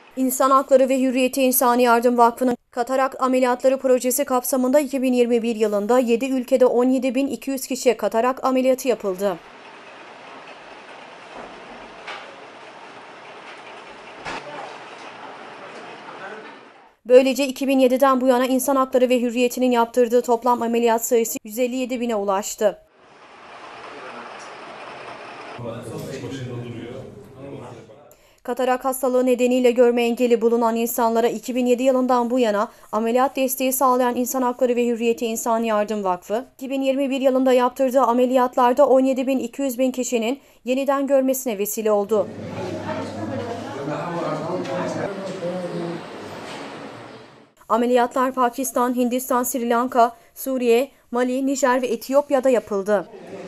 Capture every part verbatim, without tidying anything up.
İnsan Hakları ve Hürriyeti İnsani Yardım Vakfı'nın katarak ameliyatları projesi kapsamında iki bin yirmi bir yılında yedi ülkede on yedi bin iki yüz kişiye katarak ameliyatı yapıldı. Böylece iki bin yediden bu yana İnsan Hakları ve Hürriyeti'nin yaptırdığı toplam ameliyat sayısı yüz elli yedi bine ulaştı. Katarak hastalığı nedeniyle görme engeli bulunan insanlara iki bin yedi yılından bu yana ameliyat desteği sağlayan İnsan Hakları ve Hürriyeti İnsani Yardım Vakfı, iki bin yirmi bir yılında yaptırdığı ameliyatlarda on yedi bin iki yüz bin kişinin yeniden görmesine vesile oldu. Ameliyatlar Pakistan, Hindistan, Sri Lanka, Suriye, Mali, Nijer ve Etiyopya'da yapıldı.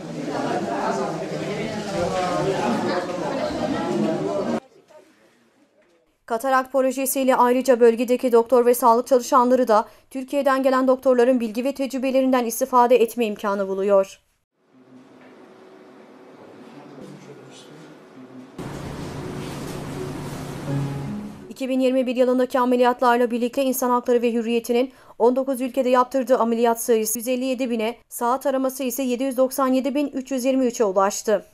Katarak projesiyle ayrıca bölgedeki doktor ve sağlık çalışanları da Türkiye'den gelen doktorların bilgi ve tecrübelerinden istifade etme imkanı buluyor. iki bin yirmi bir yılındaki ameliyatlarla birlikte İnsan Hakları ve Hürriyeti'nin on dokuz ülkede yaptırdığı ameliyat sayısı yüz elli yedi bine, saha taraması ise yedi yüz doksan yedi bin üç yüz yirmi üçe ulaştı.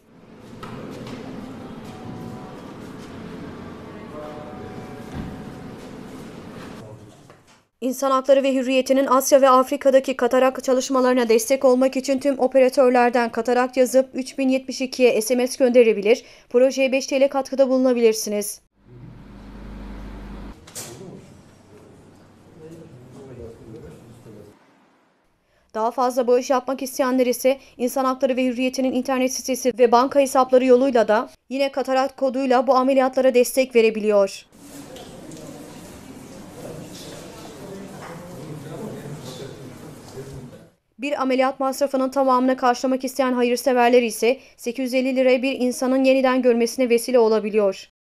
İnsan Hakları ve Hürriyeti'nin Asya ve Afrika'daki katarak çalışmalarına destek olmak için tüm operatörlerden katarak yazıp üç bin yetmiş ikiye S M S gönderebilir, projeye beş TL katkıda bulunabilirsiniz. Daha fazla bağış yapmak isteyenler ise İnsan Hakları ve Hürriyeti'nin internet sitesi ve banka hesapları yoluyla da yine katarak koduyla bu ameliyatlara destek verebiliyor. Bir ameliyat masrafının tamamını karşılamak isteyen hayırseverler ise sekiz yüz elli liraya bir insanın yeniden görmesine vesile olabiliyor.